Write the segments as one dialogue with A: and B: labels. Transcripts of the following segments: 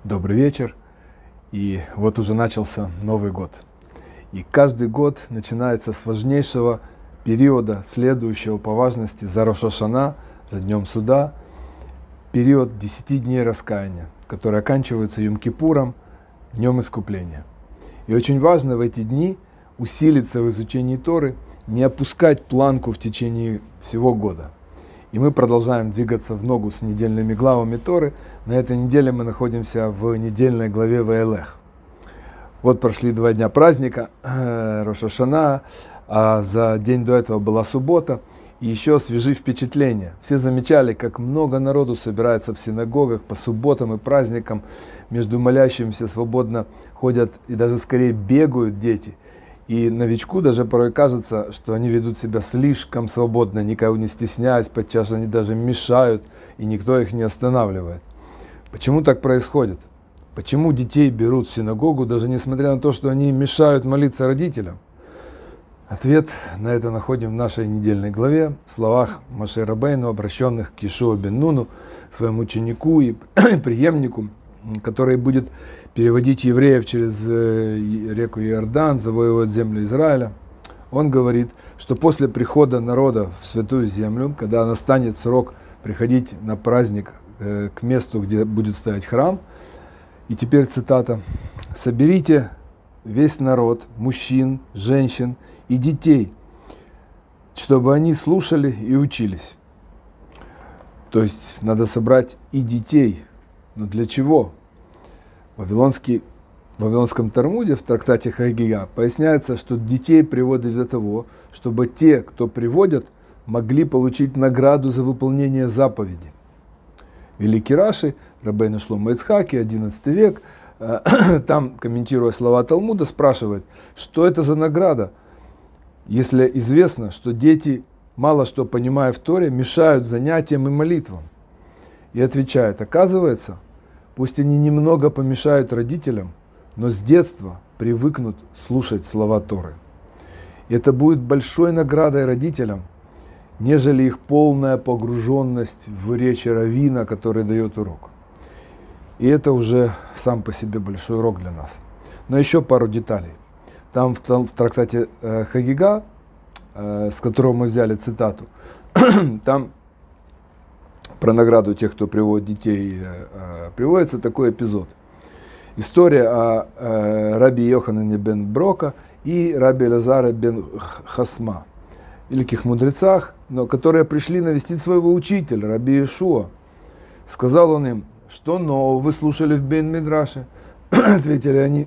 A: Добрый вечер. И вот уже начался Новый год. И каждый год начинается с важнейшего периода, следующего по важности за Рош ха-Шана, за Днем Суда, период 10 дней раскаяния, который оканчивается Йом-Кипуром, Днем Искупления. И очень важно в эти дни усилиться в изучении Торы, не опускать планку в течение всего года. И мы продолжаем двигаться в ногу с недельными главами Торы. На этой неделе мы находимся в недельной главе Ваэлех. Вот прошли 2 дня праздника, Рош ха-Шана, а за день до этого была суббота. И еще свежие впечатления. Все замечали, как много народу собирается в синагогах по субботам и праздникам. Между молящимися свободно ходят и даже скорее бегают дети. И новичку даже порой кажется, что они ведут себя слишком свободно, никого не стесняясь, подчас они даже мешают, и никто их не останавливает. Почему так происходит? Почему детей берут в синагогу, даже несмотря на то, что они мешают молиться родителям? Ответ на это находим в нашей недельной главе, в словах Моше Рабейну, обращенных к Йешуа бен Нуну, своему ученику и преемнику, который будет переводить евреев через реку Иордан, завоевывать землю Израиля. Он говорит, что после прихода народа в Святую Землю, когда настанет срок приходить на праздник к месту, где будет стоять храм, и теперь цитата: «Соберите весь народ, мужчин, женщин и детей, чтобы они слушали и учились». То есть надо собрать и детей. Но для чего? В Вавилонском Талмуде, в трактате Хагига, поясняется, что детей приводят для того, чтобы те, кто приводят, могли получить награду за выполнение заповеди. Великий Раши, Рабейну Шломо Ицхаки, XI век, там, комментируя слова Талмуда, спрашивает, что это за награда, если известно, что дети, мало что понимая в Торе, мешают занятиям и молитвам. И отвечает, оказывается, пусть они немного помешают родителям, но с детства привыкнут слушать слова Торы. И это будет большой наградой родителям, нежели их полная погруженность в речи раввина, который дает урок. И это уже сам по себе большой урок для нас. Но еще пару деталей. Там в трактате Хагига, с которого мы взяли цитату, там про награду тех, кто приводит детей, приводится такой эпизод. История о раби Йоханане бен Брока и раби Элазаре бен Хасма, великих мудрецах, но которые пришли навестить своего учителя, раби Иешуа. Сказал он им, что нового вы слушали в Бейт-Мидраше? Ответили они,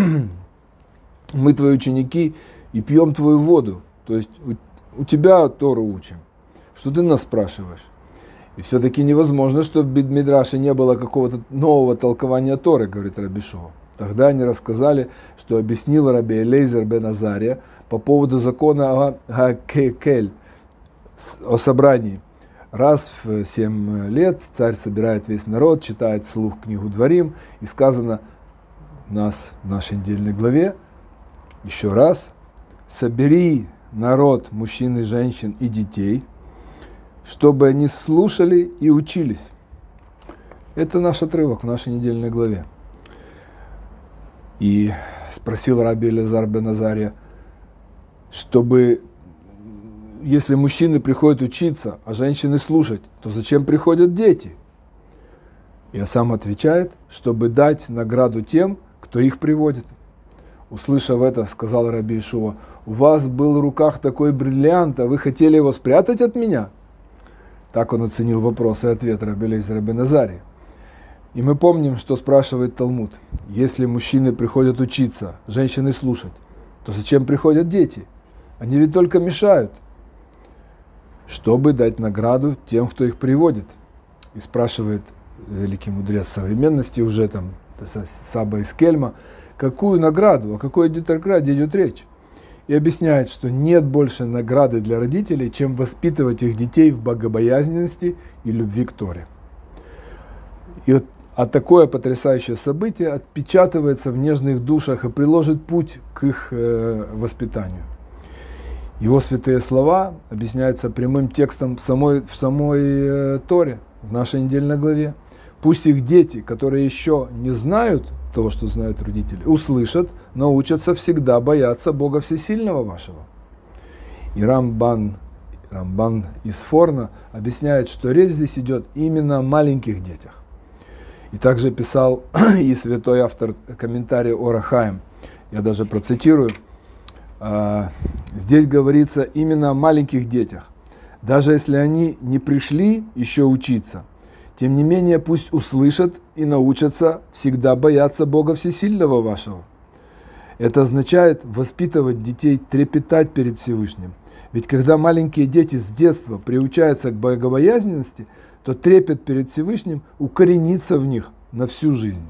A: мы твои ученики и пьем твою воду, то есть у тебя Тору учим. Что ты нас спрашиваешь? И все-таки невозможно, что в Бейт-Мидраше не было какого-то нового толкования Торы, говорит раби Иешуа. Тогда они рассказали, что объяснил раби Элейзер бен Азария по поводу закона о Кекель, о собрании. Раз в 7 лет царь собирает весь народ, читает вслух книгу Дворим, и сказано у нас в нашей недельной главе еще раз: собери народ, мужчин и женщин и детей, чтобы они слушали и учились. Это наш отрывок в нашей недельной главе. И спросил раби Элазар бен Азария, чтобы, если мужчины приходят учиться, а женщины слушать, то зачем приходят дети? И сам отвечает, чтобы дать награду тем, кто их приводит. Услышав это, сказал раби Иешуа: у вас был в руках такой бриллиант, а вы хотели его спрятать от меня? Так он оценил вопрос и ответ раби Элейзера бен Азария. И мы помним, что спрашивает Талмуд. Если мужчины приходят учиться, женщины слушать, то зачем приходят дети? Они ведь только мешают. Чтобы дать награду тем, кто их приводит. И спрашивает великий мудрец современности, уже там Саба из Кельма, какую награду, о какой награде идет речь? И объясняет, что нет больше награды для родителей, чем воспитывать их детей в богобоязненности и любви к Торе. И такое потрясающее событие отпечатывается в нежных душах и приложит путь к их воспитанию. Его святые слова объясняются прямым текстом в самой Торе, в нашей недельной главе. Пусть их дети, которые еще не знают того, что знают родители, услышат, научатся всегда бояться Бога Всесильного вашего. И Рамбан из Форна объясняет, что речь здесь идет именно о маленьких детях. И также писал и святой автор комментария Ор ха-Хаим, я даже процитирую, здесь говорится именно о маленьких детях. Даже если они не пришли еще учиться, тем не менее пусть услышат и научатся всегда бояться Бога Всесильного вашего. Это означает воспитывать детей трепетать перед Всевышним. Ведь когда маленькие дети с детства приучаются к богобоязненности, то трепет перед Всевышним укоренится в них на всю жизнь.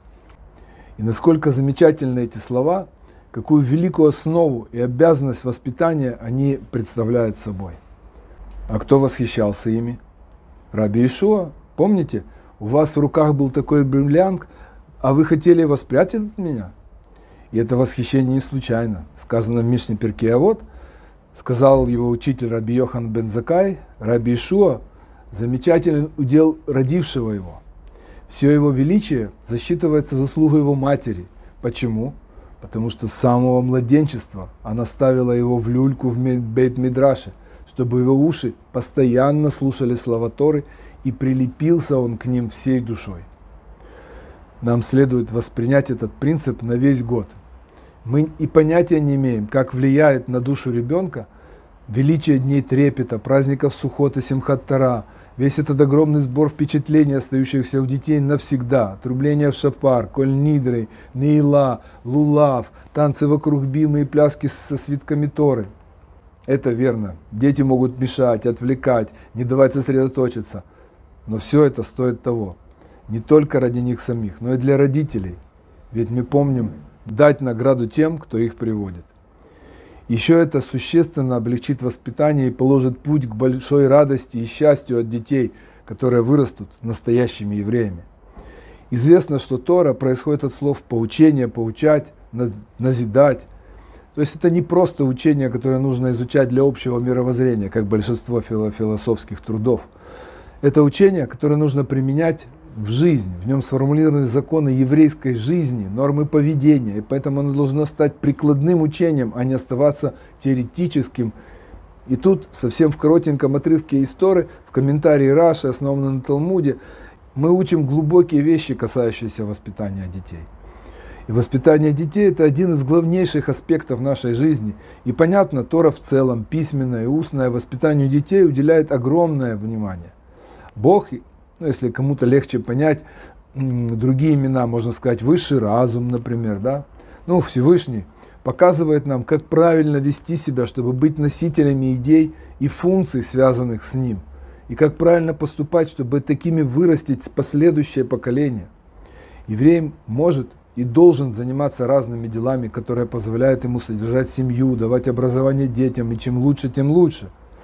A: И насколько замечательны эти слова, какую великую основу и обязанность воспитания они представляют собой. А кто восхищался ими? Раби Иешуа. Помните, у вас в руках был такой бриллиант, а вы хотели его спрятать от меня? И это восхищение не случайно. Сказано в Мишне Перкей Авот, сказал его учитель Раби Йохан бен Заккай, Раби Иешуа замечательный удел родившего его. Все его величие засчитывается заслугой его матери. Почему? Потому что с самого младенчества она ставила его в люльку в Бейт-Мидраше, чтобы его уши постоянно слушали слова Торы, и прилепился он к ним всей душой. Нам следует воспринять этот принцип на весь год. Мы и понятия не имеем, как влияет на душу ребенка величие дней трепета, праздников Сухот и Симхат Тора, весь этот огромный сбор впечатлений, остающихся у детей навсегда, трубление в шапар, коль нидрой, неила, лулав, танцы вокруг бимы и пляски со свитками Торы. Это верно. Дети могут мешать, отвлекать, не давать сосредоточиться. Но все это стоит того. Не только ради них самих, но и для родителей. Ведь мы помним дать награду тем, кто их приводит. Еще это существенно облегчит воспитание и положит путь к большой радости и счастью от детей, которые вырастут настоящими евреями. Известно, что Тора происходит от слов поучение, поучать, назидать. То есть это не просто учение, которое нужно изучать для общего мировоззрения, как большинство философских трудов. Это учение, которое нужно применять в жизнь. В нем сформулированы законы еврейской жизни, нормы поведения. И поэтому оно должно стать прикладным учением, а не оставаться теоретическим. И тут, совсем в коротеньком отрывке из Торы, в комментарии Раши, основанном на Талмуде, мы учим глубокие вещи, касающиеся воспитания детей. И воспитание детей – это один из главнейших аспектов нашей жизни. И понятно, Тора в целом, письменное и устное, воспитанию детей уделяет огромное внимание. Бог, если кому-то легче понять другие имена, можно сказать, высший разум, например, да? Всевышний показывает нам, как правильно вести себя, чтобы быть носителями идей и функций, связанных с ним. И как правильно поступать, чтобы такими вырастить последующее поколение. Еврей может и должен заниматься разными делами, которые позволяют ему содержать семью, давать образование детям, и чем лучше, тем лучше.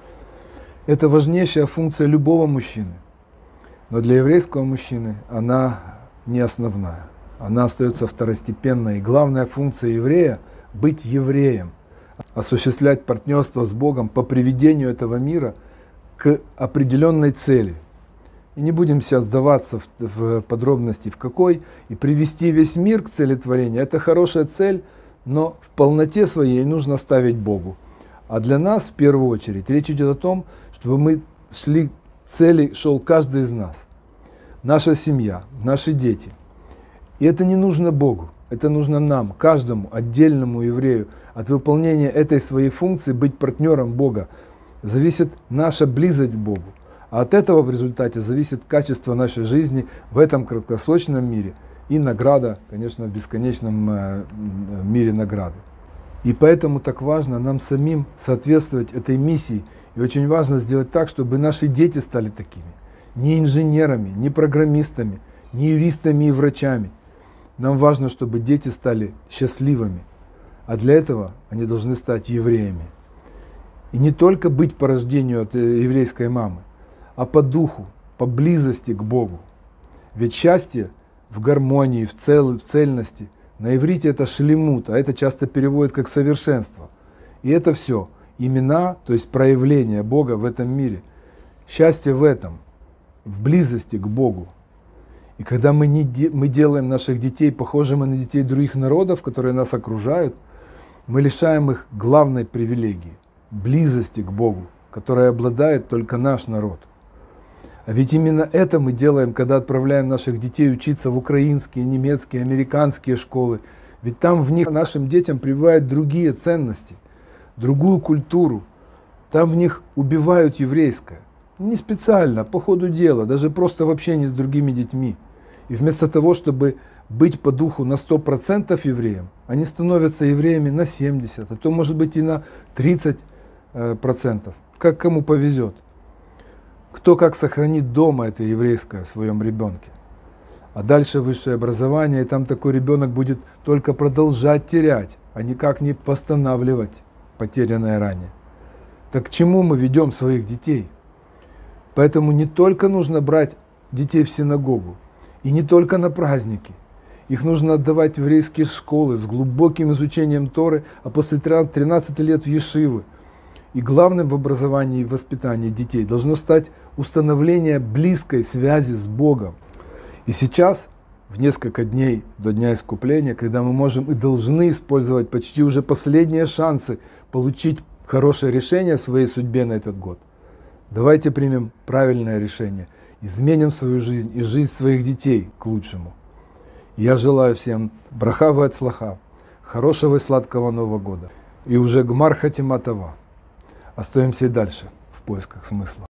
A: Это важнейшая функция любого мужчины. Но для еврейского мужчины она не основная. Она остается второстепенной. И главная функция еврея – быть евреем, осуществлять партнерство с Богом по приведению этого мира к определенной цели. И не будем сейчас сдаваться в подробности в какой, и привести весь мир к цели творения. Это хорошая цель, но в полноте своей нужно ставить Богу. А для нас, в первую очередь, речь идет о том, чтобы мы шли к цели, шел каждый из нас. Наша семья, наши дети. И это не нужно Богу, это нужно нам, каждому отдельному еврею. От выполнения этой своей функции быть партнером Бога зависит наша близость к Богу. А от этого в результате зависит качество нашей жизни в этом краткосрочном мире и награда, конечно, в бесконечном мире награды. И поэтому так важно нам самим соответствовать этой миссии. И очень важно сделать так, чтобы наши дети стали такими. Не инженерами, не программистами, не юристами и врачами. Нам важно, чтобы дети стали счастливыми. А для этого они должны стать евреями. И не только быть по рождению от еврейской мамы, а по духу, по близости к Богу. Ведь счастье в гармонии, в цельности. На иврите это шлемут, а это часто переводят как совершенство. И это все имена, то есть проявление Бога в этом мире. Счастье в этом, в близости к Богу. И когда мы делаем наших детей похожими на детей других народов, которые нас окружают, мы лишаем их главной привилегии – близости к Богу, которой обладает только наш народ. А ведь именно это мы делаем, когда отправляем наших детей учиться в украинские, немецкие, американские школы. Ведь там в них нашим детям прививают другие ценности, другую культуру. Там в них убивают еврейское. Не специально, по ходу дела, даже просто в общении с другими детьми. И вместо того, чтобы быть по духу на 100% евреем, они становятся евреями на 70%, а то может быть и на 30%. Как кому повезет. Кто как сохранит дома это еврейское в своем ребенке. А дальше высшее образование, и там такой ребенок будет только продолжать терять, а никак не восстанавливать потерянное ранее. Так к чему мы ведем своих детей? Поэтому не только нужно брать детей в синагогу, и не только на праздники. Их нужно отдавать в еврейские школы с глубоким изучением Торы, а после 13 лет в ешивы. И главным в образовании и воспитании детей должно стать установление близкой связи с Богом. И сейчас, в несколько дней до Дня Искупления, когда мы можем и должны использовать почти уже последние шансы получить хорошее решение в своей судьбе на этот год, давайте примем правильное решение, изменим свою жизнь и жизнь своих детей к лучшему. Я желаю всем браха ва ацлаха, хорошего и сладкого Нового года. И уже гмар хатима това. Остаемся и дальше в поисках смысла.